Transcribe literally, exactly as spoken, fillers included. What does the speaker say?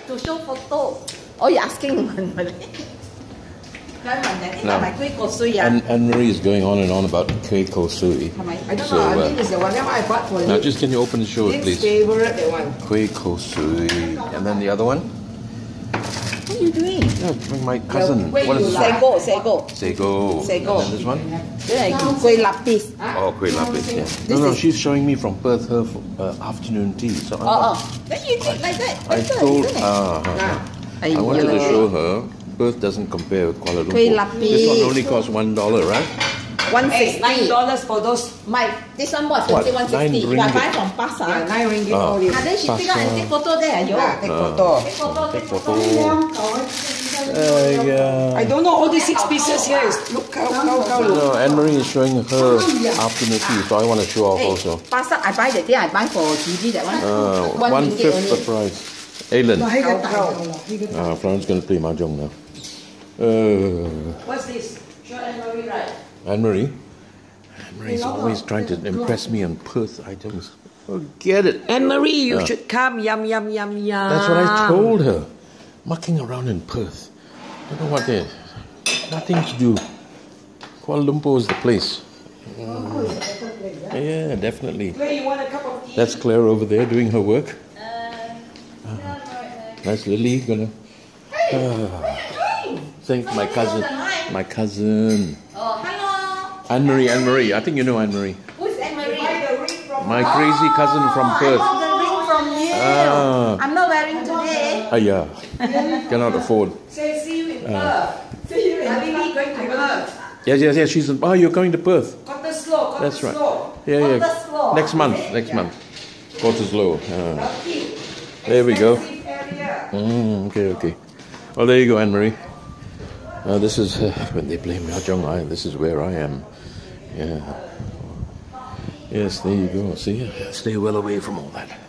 to show photo. Oh, you're asking Malay? No. And, and Marie is going on and on about kueh kosui. I don't so, know, I uh, think it's the one that I bought for now, Nick. just can you open and show it, Nick's please? favorite, the one. Kueh kosui. And then the other one? What are you doing? Yeah, my cousin. Well, What is this? Sego, sego. Sego. Sego. And then this one? Then I give kueh lapis. Oh, kueh lapis, yeah. This No, no, is- she's showing me from Perth her uh, afternoon tea. So I, Oh, oh. Then you take like that. I Better, told isn't it? uh, I wanted to show her Perth doesn't compare with Kuala Lumpur. Kueh lapis. This one only costs one dollar, right? One Hey, nine sixty. dollars for those. My, this one more What? expensive, one sixty. Nine If I ringgit. buy from Pasar, Yeah, nine ringgit Ah. all this. ah, then she pick up and take photo there. Yo. Yeah, take Ah. photo. Take photo, take Take photo. photo. Uh, yeah. I don't know, all these six pieces here is, look how, how, how, look. No, Anne-Marie is showing her afternoon tea, so I want to show off Hey, also. Pasar, I buy that day, I buy for Gigi, that one. Uh, One one ringgit fifth the only. price. Aileen. How, how. Uh, Fran's going to play mahjong now. Uh, What's this? Sure, Anne-Marie, right? Anne-Marie? Anne-Marie is always trying to impress me on Perth items. Forget it. Anne-Marie, you Yeah. should come. Yum, yum, yum, yum. That's what I told her. Mucking around in Perth. You know what there? Nothing to do. Kuala Lumpur is the place. Mm. Yeah, definitely. Where you want a cup of tea? That's Claire over there doing her work. Uh, That's Lily gonna. Uh, thank my cousin. My cousin. Oh, hello. Anne-Marie, Anne-Marie. I think you know Anne-Marie. Who's Anne-Marie? My crazy cousin from I Perth. bought the ring from you. Ah. I'm not wearing today. Ah, yeah. Cannot afford. Say, see you in Perth. See you in Perth. Going to Perth. Yes, yes, yes. She's. Oh, you're going to Perth. Quarter slow, quarter That's right. slow. Yeah, yeah. Waterslow. Next month. Next month. Waterslow. Ah. There we go. Expensive area. Mm, okay, okay. Well, there you go, Anne-Marie. Uh, this is uh, when they play mahjong. I this is where I am. Yeah. Yes, there you go. See, stay well away from all that.